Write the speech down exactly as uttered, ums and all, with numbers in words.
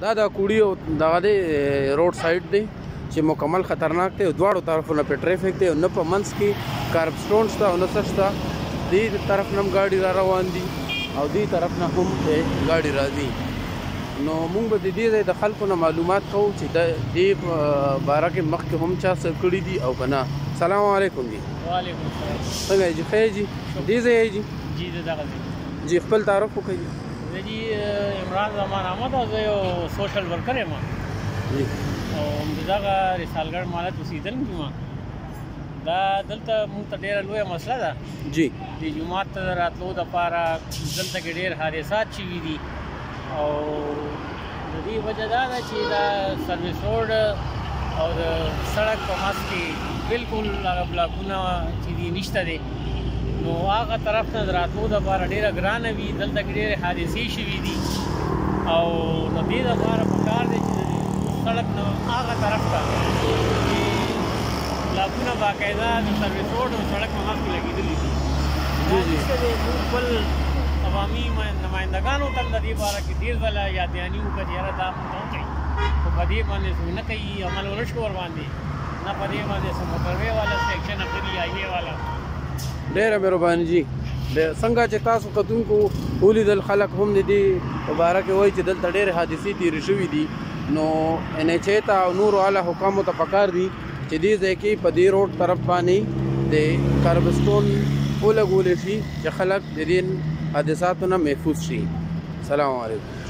دا د کوړی او دغه دی روډ سایډ دی چې مکمل خطرناک دی. دواړو طرفونه په ټریفک دی، نه په منځ کې کارب سټون شته او نه څه شته. دې طرف نه هم ګاډي را روان دي او دې طرف نه هم ګاډي راځي. نو موږ به د دې ځای د خلکو نه معلومات کوو چې د دې باره کې مخکې هم چا څه کړي دي او که نه. سلام علیکم جی. وعلیکم السلام. څنګه یې جي؟ ښه یې جي؟ دې ځای یې جي؟ جی د دغه ځای جی خپل تعارف وکړئ. زه جی عمران زمان احمد او زه یو سوشل ورکر یم جی او د دغه رسالګړ مالت اوسېدونکی یم. دا دلته موږ ته ډېره لویه مسله ده. جی د جومات ته راتلو دپاره دلته کې ډېر حادثات شوي دي او د دې وجه دا ده چې دا سروس روډ او د سړک په منځ کې بالکل هغه بلاکونه چې دي نشته دی، نو هغه طرف نه د راتلو دپاره ډېره ګرانه وي. دلته کې ډېرې حادثې شوي دي او نو دې دپاره پکار دی چې د سړک نه هغه طرف ته بلاکونه باقاعده د سروس روډ او سړک په منځ کې لګېدلي دي. جی جی موږ خپل عوامي نمایندګانو ته هم د دې باره کې ډېر ځله یادیاني وکړه چې یاره دا موږ ته وکړئ، خو په دې باندې څوک نه کوي، عمل ونه شو ورباندې، نه په دې باندې څه موټروې والا څه ایکشن اخلي هایوې والا. ډېره مهرباني جي. څنګه چې تاسو کتونکو ولیدل خلک هم د دې په باره کې وایي چې دلته ډېرې حادثې تېرې شوي دي، نو ان ایچ اے ته او نورو اعلی حکامو ته پکار دي چې دې ځای کې په دې روډ طرف باندې د کاربسټون ولګولی شي چې خلک د دې حادثاتو نه محفوظ شي. سلام علیکم.